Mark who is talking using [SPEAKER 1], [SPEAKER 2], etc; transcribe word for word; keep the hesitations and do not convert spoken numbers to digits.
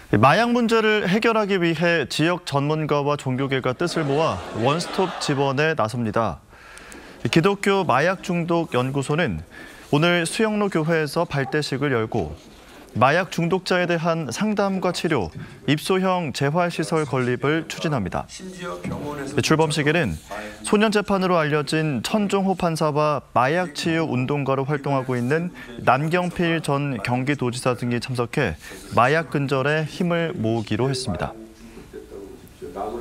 [SPEAKER 1] 마약 문제를 해결하기 위해 지역 전문가와 종교계가 뜻을 모아 원스톱 지원에 나섭니다. 기독교 마약 중독 연구소는 오늘 수영로 교회에서 발대식을 열고 마약 중독자에 대한 상담과 치료, 입소형 재활시설 건립을 추진합니다. 출범식에는 소년 재판으로 알려진 천종호 판사와 마약 치유 운동가로 활동하고 있는 남경필 전 경기도지사 등이 참석해 마약 근절에 힘을 모으기로 했습니다.